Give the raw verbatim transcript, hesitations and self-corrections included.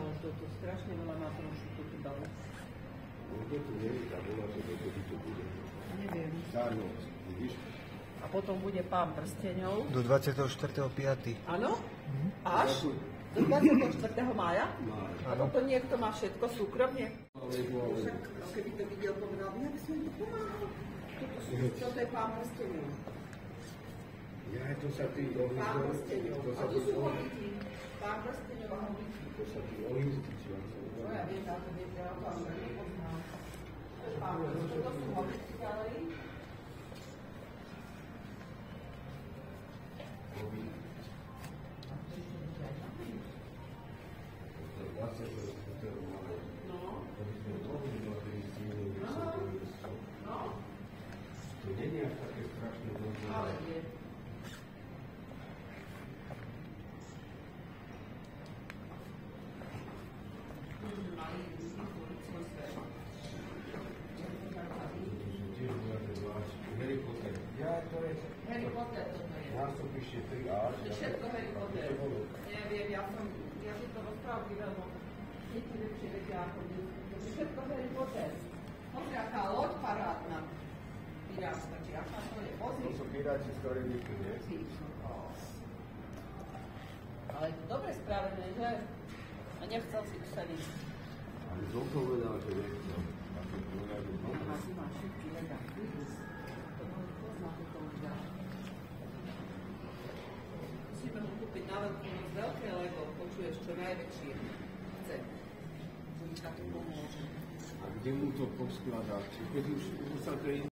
Ale toto strašne veľa má trošku to tu dalo. No to tu nie je tá bola, že to tu bude. Neviem. Zárnoc, vidíš? A potom bude Pán prsteňov. Do dvadsiateho štvrtého piateho Áno? Až? Do dvadsiateho štvrtého mája? Máj. A potom niekto má všetko súkromne? Alebo, Však, alebo. keby to videl, povedal, jak som to pomáhal. Toto, sú- toto je Pán prsteňov. Ja, to sa ty Pán ohyzdol. prsteňov. To A sa tu ty sú ohyzdol. hobiti. Pán prsteňov a hobiti. To sa ty ohyzdol. No ja viem, táto viete, ja to až nepoznám. To je Pán prsteňov. Toto sú hobiti ďalej. No. No. To nie je až také strašné dobré. Ale je. Harry Potter. Ja, to je... Harry Potter toto je. Ja som píše tri á. To je všetko Harry Potter. Neviem, ja som, ja si to rozprávky veľmi, deti lepšie vedia ako my. To je všetko Harry Potter. Pozri, aká loď parádna. Pirácka, či aká to je, pozri. To sú piráči, z ktorých nikto nie. Ale je to dobre spravené, že? A nechcel si usadiť. Ale som povedal, že nechcel. A to povedal, že A si máš všetky lega. To môže poznať, to ľudia. Musíme mu kúpiť na veľkú noc veľké Lego, počuješ, čo najväčšie chce. Že mi takto pomôže. A kde mu to poskladáte? Keď už, už sa to